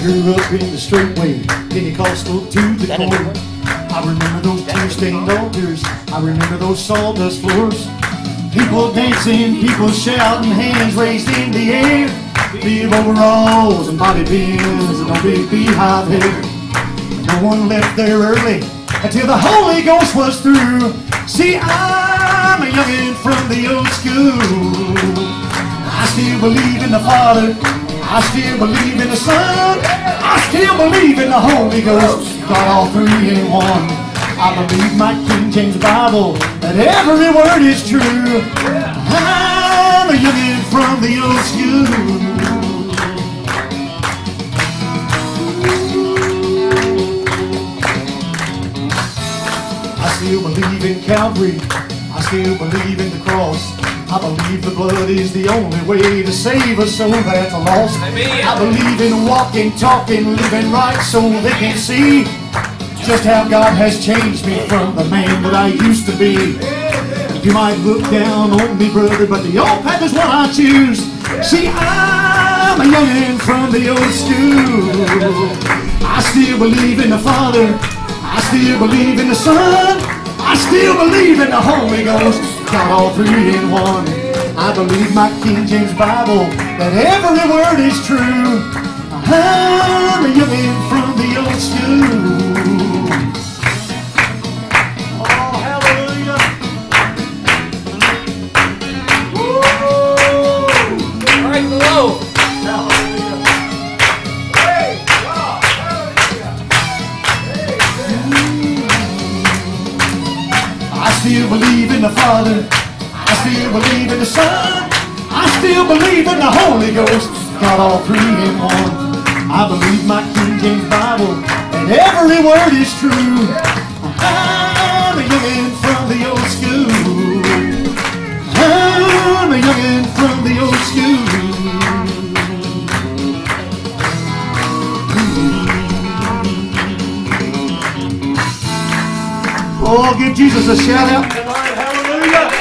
grew up in the straight way, Pentecostal to the core. I remember those tear-stained altars, I remember those sawdust floors. People dancing, people shouting, hands raised in the air. Big overalls and bobby pins and no big beehive hair. No one left there early until the Holy Ghost was through. See, I'm a youngin' from the old school. I still believe in the Father, I still believe in the Son, I still believe in the Holy Ghost, God all three in one. I believe my King James Bible, that every word is true. I'm a youngin' from the old school. I still believe in Calvary, I still believe in the cross. I believe the blood is the only way to save a soul that's lost. I believe in walking, talking, living right so they can see just how God has changed me from the man that I used to be. You might look down on me, brother, but the old path is what I choose. See, I'm a youngin' from the old school. I still believe in the Father, I still believe in the Son, I still believe in the Holy Ghost, got all three in one. I believe my King James Bible, that every word is true. I'm a youngin' from the old school. Oh, hallelujah. Woo! Praise the Lord. Hallelujah. Praise God. Hallelujah. I still believe in the Father, I still believe in the Son, I still believe in the Holy Ghost, got all three in one. I believe my King James Bible, and every word is true. I'm a youngin' from the old school. I'm a youngin' from the old school. Oh, give Jesus a shout out tonight, hallelujah.